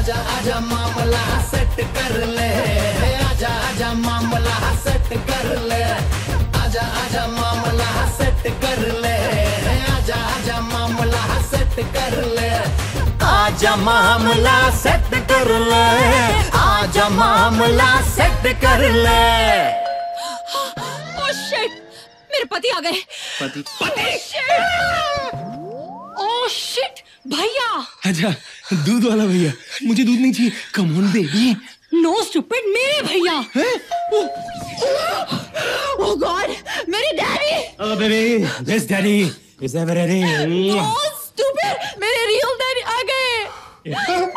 आजा आजा मामला सेट कर ले, आजा आजा मामला सेट कर ले, आजा आजा मामला सेट कर ले, आजा आजा मामला सेट कर ले, आजा मामला सेट कर ले, आजा मामला सेट कर ले। ओह शिट, मेरे पति आ गए। पति ओह शिट भैया। अच्छा दूध वाला भैया, मुझे दूध नहीं चाहिए। Come on baby. No stupid, मेरे भैया। ओह गॉड, मेरे daddy. Oh baby, this daddy is ever ready. Oh stupid, मेरे रियल डैडी आ गए।